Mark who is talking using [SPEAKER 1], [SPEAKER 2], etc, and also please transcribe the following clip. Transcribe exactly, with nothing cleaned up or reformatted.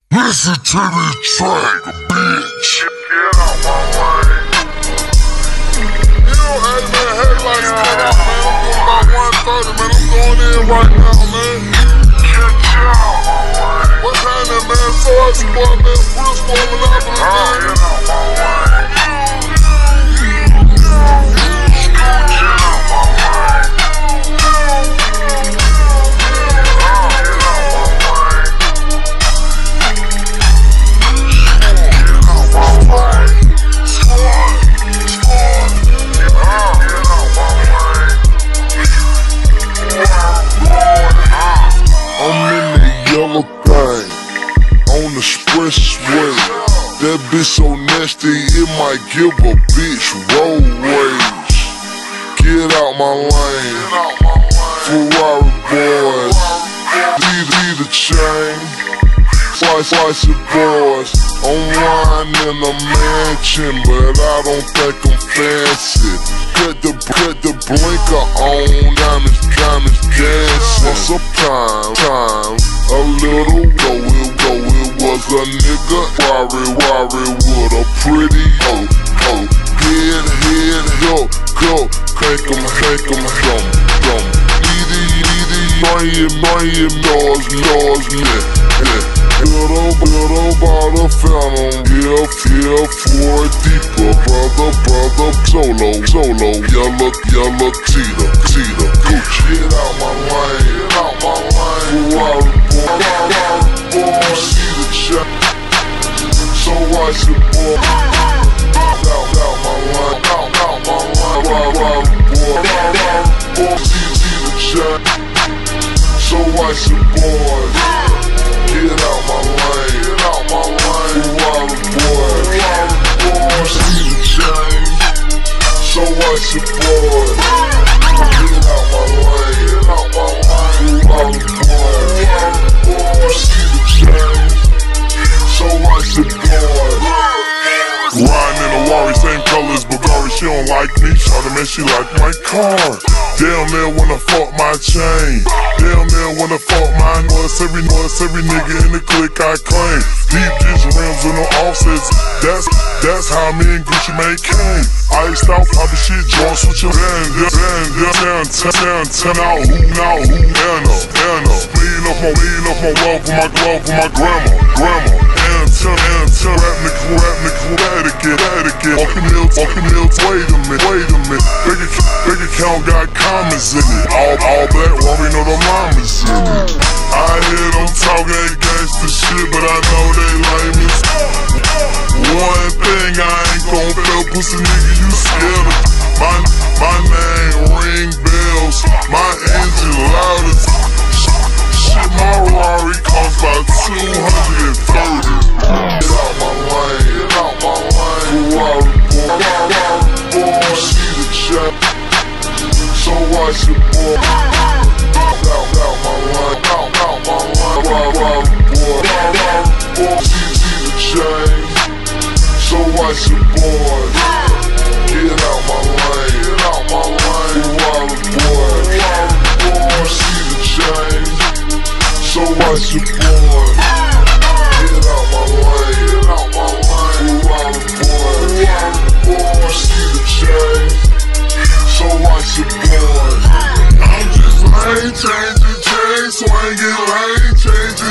[SPEAKER 1] Listen to this track, bitch.
[SPEAKER 2] Get out my way. You know, hey man, headlights cut out, man. I'm doing about one thirty, man. I'm going in right now, man. Get out my way. What's happening, man? So I support, man. Bruce warming up, man. Get out my way.
[SPEAKER 1] Expressway, that bitch so nasty it might give a bitch roadways. Get out my lane, Ferrari boys. See the, the chain, slice slice of boys. I'm riding in a mansion, but I don't think I'm fancy. Cut the cut the blinker on, diamonds diamonds dancing. Once upon time, a little go it go it was a nigga worry worry with a pretty hoe hoe. Head head go go, crank 'em crank 'em drum drum. Easy easy, bring bring noise noise man. Good old good old bottle phantom, yeah yeah for deeper brother brother solo solo yellow yellow cheetah cheetah. Get out my lane, get out my lane. Ferrari boy, boy, see the check. So I should boy, out out my line, out out my line. Ferrari boy, boy, see see the check. So I should boy, get out my lane, get out my lane. Ferrari boy, boy, see the check. So I should boy, get out my lane, get out my lane. Ferrari boy, boy, see the check. So I should boy. Riding in a Rari, same colors, Bulgari, she don't like me. Shawty man, she like my car. Damn man wanna fuck my chain. Damn man wanna fuck my noise. Every noise, every nigga in the clique I claim. Deep dish rims with no offsets. That's that's how me and Gucci Mane came. Iced out, poppin' shit, joint switchin'. Down, down, down, down, down, down, out who, now who, Anna, Anna. Lean off my, lean off my love for my glove for my grandma, grandma. Anna, Anna, rap nigga, rap nigga, rap again, rap again. Walkin' mills, walkin' mills, wait a minute, wait a minute. Big big account got commas in it. All, all black, well we know the mamas in it. I hear them talking that gangsta shit, but I know they like me. One thing I ain't gon' feel, pussy nigga, you scared of. My, my name ring bells, my engine loud as shit, my Rari cost about two hundred thirty. Get out my lane, get out my lane. Ferrari boy, boy, see the check. So I should boy, out, out my line, out, out my line. Ferrari boy, boy, see, see the chain. So I should boy, get out my lane, get out my lane. Ferrari boy, boy, see the chain. So I should boy, get out my lane, get out my lane. Ferrari boy, boy, see the chain. So I should boy, I'm just lane changing chain, swinging lane changing.